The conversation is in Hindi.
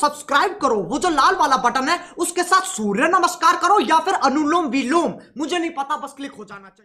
सब्सक्राइब करो, वो जो लाल वाला बटन है उसके साथ सूर्य नमस्कार करो या फिर अनुलोम विलोम, मुझे नहीं पता, बस क्लिक हो जाना चाहिए।